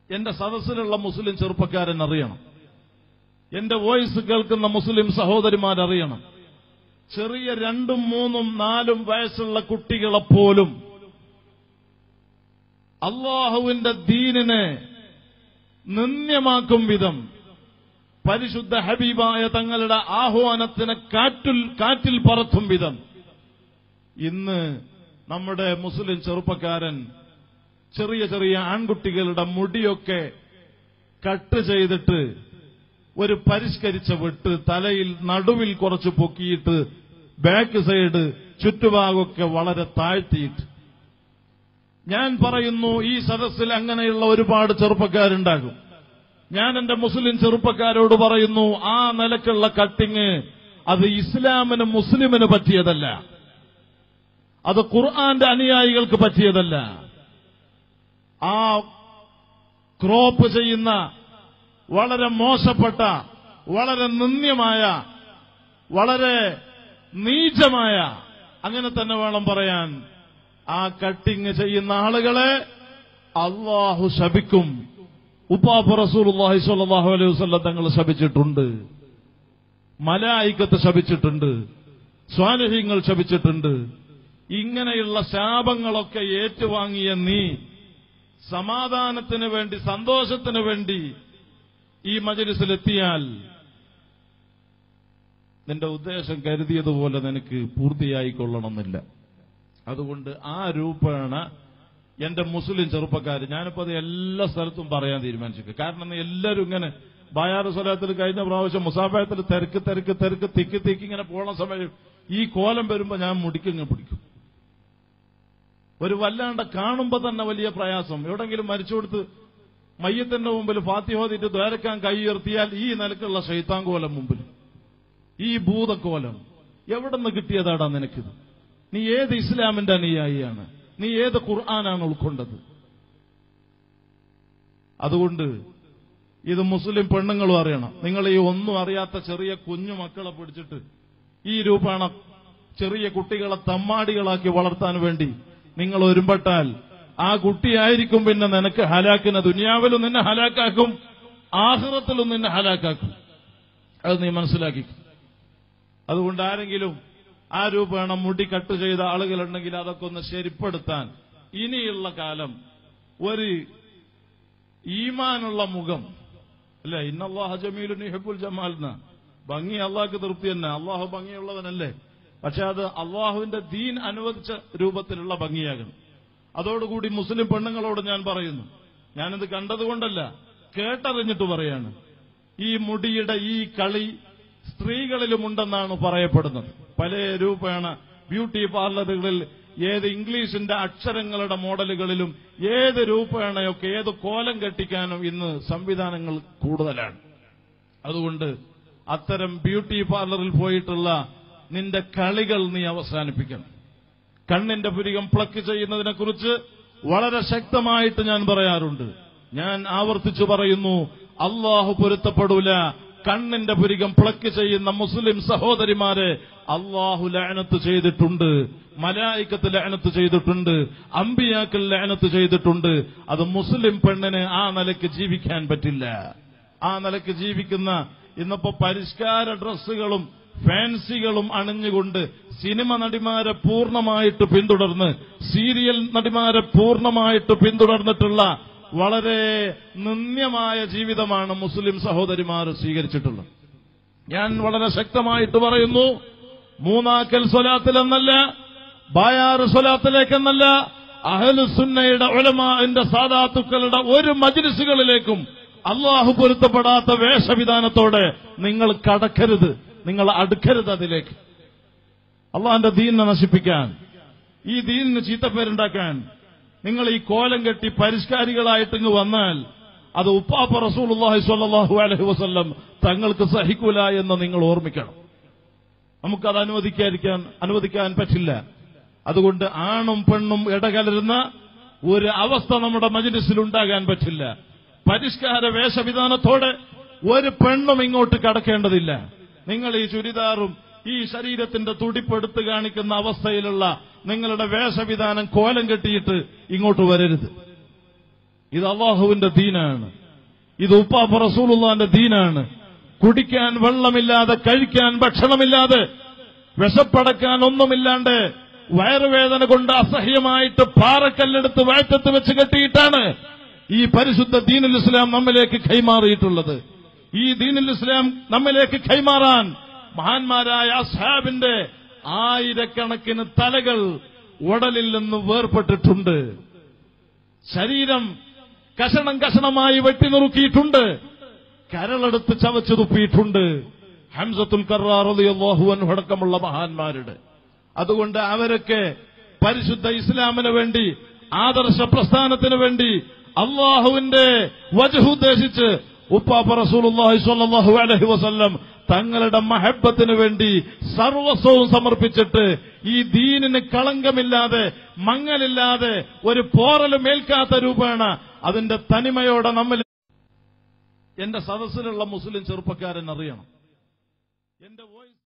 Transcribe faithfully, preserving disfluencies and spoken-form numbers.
എന്റെ സദസ്സിലുള്ള മുസ്ലിം ചെറുപ്പക്കാരൻ അറിയണം, എന്റെ വോയിസ് കേൾക്കുന്ന മുസ്ലിം സഹോദരിമാരറിയണം, ചെറിയ രണ്ടും മൂന്നും നാലും വയസ്സുള്ള കുട്ടികളെപ്പോലും അള്ളാഹുവിന്റെ ദീനിനെ നിന്ദ്യമാക്കും വിധം പരിശുദ്ധ ഹബീബായ തങ്ങളുടെ ആഹ്വാനത്തിനെ കാറ്റിൽ കാറ്റിൽ പറത്തും വിധം ഇന്ന് നമ്മുടെ മുസ്ലിം ചെറുപ്പക്കാരൻ ചെറിയ ചെറിയ ആൺകുട്ടികളുടെ മുടിയൊക്കെ കട്ട് ചെയ്തിട്ട് ഒരു പരിഷ്കരിച്ച വെട്ട് തലയിൽ നടുവിൽ കുറച്ച് പൊക്കിയിട്ട് ബാക്ക് സൈഡ് ചുറ്റുഭാഗമൊക്കെ വളരെ താഴ്ത്തിയിട്ട്. ഞാൻ പറയുന്നു, ഈ സദസ്സിൽ അങ്ങനെയുള്ള ഒരുപാട് ചെറുപ്പക്കാരുണ്ടാകും. ഞാൻ എന്റെ മുസ്ലിം ചെറുപ്പക്കാരോട് പറയുന്നു, ആ നിലക്കുള്ള കട്ടിങ് അത് ഇസ്ലാമിന് മുസ്ലിമിന് പറ്റിയതല്ല, അത് ഖുർആന്റെ അനുയായികൾക്ക് പറ്റിയതല്ല. ആ ക്രോപ്പ് ചെയ്യുന്ന വളരെ മോശപ്പെട്ട, വളരെ നിന്ദ്യമായ, വളരെ നീചമായ, അങ്ങനെ തന്നെ വേണം പറയാൻ, ആ കട്ടിങ് ചെയ്യുന്ന ആളുകളെ അള്ളാഹു ശപിക്കും. ഉപ്പാപ്പ റസൂലുള്ളാഹി സ്വല്ലല്ലാഹു അലൈഹി വസല്ലം തങ്ങൾ ശപിച്ചിട്ടുണ്ട്, മലായികത്ത് ശപിച്ചിട്ടുണ്ട്, സ്വാലിഹീങ്ങൾ ശപിച്ചിട്ടുണ്ട്. ഇങ്ങനെയുള്ള ശാപങ്ങളൊക്കെ ഏറ്റുവാങ്ങിയ നീ സമാധാനത്തിന് വേണ്ടി, സന്തോഷത്തിന് വേണ്ടി ഈ മജ്‌ലിസിലെത്തിയാൽ നിന്റെ ഉദ്ദേശം കരുതിയതുപോലെ നിനക്ക് പൂർത്തിയായിക്കൊള്ളണമെന്നില്ല. അതുകൊണ്ട് ആ രൂപേണ എന്റെ മുസ്ലിം ചെറുപ്പക്കാർ, ഞാനിപ്പോ അത് എല്ലാ സ്ഥലത്തും പറയാൻ തീരുമാനിച്ചു. കാരണം എല്ലാവരും ഇങ്ങനെ ബയാറ് സ്വലാത്തിൽ കഴിഞ്ഞ പ്രാവശ്യം മുസാഫയത്തിൽ തിരക്ക് തിരക്ക് തിരക്ക് തിക്ക് തിക്ക് ഇങ്ങനെ പോണ സമയം ഈ കോലം വരുമ്പോ ഞാൻ മുടിക്കിങ്ങനെ പിടിക്കും. ഒരു വല്ലാണ്ട് കാണുമ്പോ തന്നെ വലിയ പ്രയാസം. എവിടെങ്കിലും മരിച്ചു കൊടുത്ത് മയ്യത്തിന്റെ മുമ്പിൽ ഫാത്തിഹ ഓതിയിട്ട് ദ്വാരക്കാൻ കൈ ഉയർത്തിയാൽ ഈ നിലക്കുള്ള ശൈത്താൻ കോലം മുമ്പിൽ, ഈ ഭൂതക്കോലം എവിടെ നിന്ന് കിട്ടിയതാടാ നിനക്കിത്? നീ ഏത് ഇസ്ലാമിന്റെ അനുയായിയാണ്? നീ ഏത് ഖുർആനാണ് ഉൾക്കൊണ്ടത്? അതുകൊണ്ട് ഇത് മുസ്ലിം പെണ്ണുങ്ങളും അറിയണം. നിങ്ങൾ ഈ ഒന്നും അറിയാത്ത ചെറിയ കുഞ്ഞു മക്കളെ പിടിച്ചിട്ട് ഈ രൂപേണ ചെറിയ കുട്ടികളെ തമ്മാടികളാക്കി വളർത്താൻ വേണ്ടി നിങ്ങൾ ഒരുമ്പെട്ടാൽ ആ കുട്ടിയായിരിക്കും പിന്നെ നിനക്ക് ഹലാക്കിനെ. ദുനിയാവിലും നിന്നെ ഹലാക്കാക്കും, ആഖിറത്തിലും നിന്നെ ഹലാക്കാക്കും. അത് നീ മനസ്സിലാക്കി. അതുകൊണ്ട് ആരെങ്കിലും ആ രൂപേണ മുടി കട്ട് ചെയ്ത ആളുകളുണ്ടെങ്കിൽ അതൊക്കെ ഒന്ന് ശരിപ്പെടുത്താൻ ഇനിയുള്ള കാലം ഒരു ഈമാനുള്ള മുഖം അല്ലെ, ഇന്നല്ലാഹ ജമീലുൻ യുഹിബ്ബുൽ ജമാൽ എന്ന ഭംഗി അള്ളാഹ്ക്ക് തൃപ്തി തന്നെ. അള്ളാഹു ഭംഗിയുള്ളവനല്ലേ, പക്ഷെ അത് അള്ളാഹുവിന്റെ ദീൻ അനുവദിച്ച രൂപത്തിലുള്ള ഭംഗിയാകണം. അതോടുകൂടി മുസ്ലിം പെണ്ണുങ്ങളോട് ഞാൻ പറയുന്നു, ഞാനിത് കണ്ടതുകൊണ്ടല്ല കേട്ടറിഞ്ഞിട്ട് പറയാണ്, ഈ മുടിയുടെ ഈ കളി സ്ത്രീകളിലുമുണ്ടെന്നാണ് പറയപ്പെടുന്നത്. പല രൂപേണ ബ്യൂട്ടി പാർലറുകളിൽ ഏത് ഇംഗ്ലീഷിന്റെ അക്ഷരങ്ങളുടെ മോഡലുകളിലും ഏത് രൂപേണയൊക്കെ ഏത് കോലം കെട്ടിക്കാനും ഇന്ന് സംവിധാനങ്ങൾ കൂടുതലാണ്. അതുകൊണ്ട് അത്തരം ബ്യൂട്ടി പാർലറിൽ പോയിട്ടുള്ള നിന്റെ കളികൾ നീ അവസാനിപ്പിക്കണം. കണ്ണിന്റെ പുരികം പ്ലക്ക് ചെയ്യുന്നതിനെ കുറിച്ച് വളരെ ശക്തമായിട്ട് ഞാൻ പറയാറുണ്ട്. ഞാൻ ആവർത്തിച്ചു പറയുന്നു, അള്ളാഹു പൊരുത്തപ്പെടൂല. കണ്ണിന്റെ പുരികം പ്ലക്ക് ചെയ്യുന്ന മുസ്ലിം സഹോദരിമാരെ അള്ളാഹു ലഅനത്ത് ചെയ്തിട്ടുണ്ട്, മലായികത്ത് ലഅനത്ത് ചെയ്തിട്ടുണ്ട്, അമ്പിയാക്കൾ ലഅനത്ത് ചെയ്തിട്ടുണ്ട്. അത് മുസ്ലിം പെണ്ണിന് ആ നിലയ്ക്ക് ജീവിക്കാൻ പറ്റില്ല. ആ നിലയ്ക്ക് ജീവിക്കുന്ന ഇന്നിപ്പോ പരിഷ്കാര ഡ്രസ്സുകളും ഫാൻസികളും അണിഞ്ഞുകൊണ്ട് സിനിമ നടിമാരെ പൂർണ്ണമായിട്ട് പിന്തുടർന്ന്, സീരിയൽ നടിമാരെ പൂർണ്ണമായിട്ട് പിന്തുടർന്നിട്ടുള്ള വളരെ നിന്ദ്യമായ ജീവിതമാണ് മുസ്ലിം സഹോദരിമാർ സ്വീകരിച്ചിട്ടുള്ളത്. ഞാൻ വളരെ ശക്തമായിട്ട് പറയുന്നു, മൂന്നാക്കൽ സ്വലാത്തിലെന്നല്ല, ബായാറ് സ്വലാത്തിലേക്കെന്നല്ല, അഹ്ലുസുന്നയുടെ ഉലമാഇന്റെ സാദാത്തുക്കളുടെ ഒരു മജ്‌ലിസുകളിലേക്കും അള്ളാഹു പൊരുത്തപ്പെടാത്ത വേഷവിധാനത്തോടെ നിങ്ങൾ കടക്കരുത്, നിങ്ങൾ അടുക്കരുത് അതിലേക്ക്. അള്ളാഹിന്റെ ദീനിനെ നശിപ്പിക്കാൻ, ഈ ദീനിന് ചീത്തപ്പേരുണ്ടാക്കാൻ നിങ്ങൾ ഈ കോലം കെട്ടി പരിഷ്കാരികളായിട്ട് ഇങ്ങ് വന്നാൽ അത് ഉപ്പാപ്പ റസൂലുള്ളാഹി സ്വല്ലല്ലാഹു അലൈഹി വസല്ലം തങ്ങൾക്ക് സഹിക്കൂല എന്ന് നിങ്ങൾ ഓർമ്മിക്കണം. നമുക്കത് അനുവദിക്കാതിരിക്കാൻ അനുവദിക്കാൻ പറ്റില്ല. അതുകൊണ്ട് ആണും പെണ്ണും ഇടകലരുന്ന ഒരു അവസ്ഥ നമ്മുടെ മജ്‌ലിസിൽ ഉണ്ടാകാൻ പറ്റില്ല. പരിഷ്കാര വേഷവിധാനത്തോടെ ഒരു പെണ്ണും ഇങ്ങോട്ട് കടക്കേണ്ടതില്ല. നിങ്ങൾ ഈ ചുരിദാറും ഈ ശരീരത്തിന്റെ തുടിപ്പെടുത്ത് കാണിക്കുന്ന അവസ്ഥയിലുള്ള നിങ്ങളുടെ വേഷവിധാനം കോലം കെട്ടിയിട്ട് ഇങ്ങോട്ട് വരരുത്. ഇത് അള്ളാഹുവിന്റെ ദീനാണ്. ഇത് ഉപ്പാപ്പ റസൂലുള്ളാന്റെ ദീനാണ്. കുടിക്കാൻ വെള്ളമില്ലാതെ, കഴിക്കാൻ ഭക്ഷണമില്ലാതെ, വിശപ്പടക്കാൻ ഒന്നുമില്ലാണ്ട്, വയറുവേദന കൊണ്ട് അസഹ്യമായിട്ട് പാറക്കല്ലെടുത്ത് വയറ്റത്ത് വെച്ച് കെട്ടിയിട്ടാണ് ഈ പരിശുദ്ധ ദീനുൽ ഇസ്ലാം നമ്മിലേക്ക് കൈമാറിയിട്ടുള്ളത്. ഈ ദീനുൽ ഇസ്ലാം നമ്മിലേക്ക് കൈമാറാൻ മഹാന്മാരായ അസ്ഹാബിന്റെ ആയിരക്കണക്കിന് തലകൾ ഉടലിൽ നിന്ന് വേർപെട്ടിട്ടുണ്ട്. ശരീരം കഷണം കഷണമായി വെട്ടിനുറുക്കിയിട്ടുണ്ട്. കരളെടുത്ത് ചവച്ചു തുപ്പിയിട്ടുണ്ട്. ഹംസത്തുൽ കർറാർ റളിയല്ലാഹു അൻഹു അടക്കമുള്ള മഹാന്മാരുടെ. അതുകൊണ്ട് അവരൊക്കെ പരിശുദ്ധ ഇസ്ലാമിന് വേണ്ടി, ആദർശ പ്രസ്ഥാനത്തിന് വേണ്ടി, അള്ളാഹുവിന്റെ വജ്ഹ് ഉദ്ദേശിച്ച് ഉപ്പാപ്പ റസൂലുള്ളാഹി സ്വല്ലല്ലാഹു അലൈഹി വസല്ലം തങ്ങളുടെ മഹബ്ബത്തിന് വേണ്ടി സർവസ്വവും സമർപ്പിച്ചിട്ട് ഈ ദീനിന് കളങ്കമില്ലാതെ, മങ്ങലില്ലാതെ, ഒരു പോറലും ഏൽക്കാത്ത രൂപേണ അതിന്റെ തനിമയോടെ നമ്മൾ എന്റെ സദസ്സിലുള്ള മുസ്ലിം ചെറുപ്പക്കാരൻ അറിയണം. എന്റെ വോയിസ്